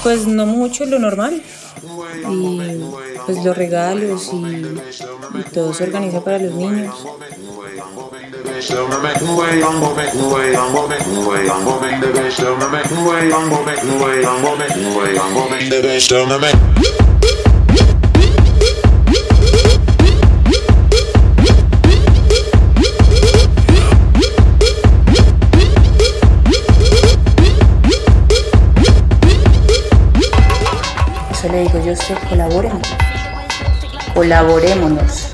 Pues no mucho, lo normal. Y pues los regalos y todo se organiza para los niños. Eso le digo yo a usted, colaboremos. Colaborémonos.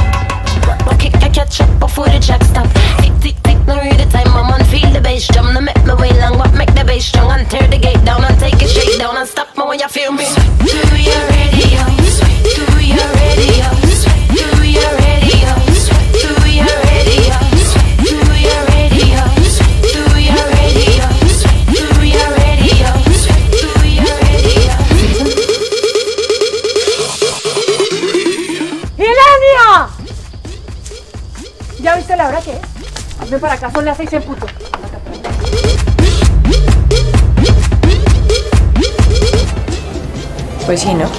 ¿Ya viste la hora que es? Ven para acá, son las 6 en punto. Pues sí, ¿no?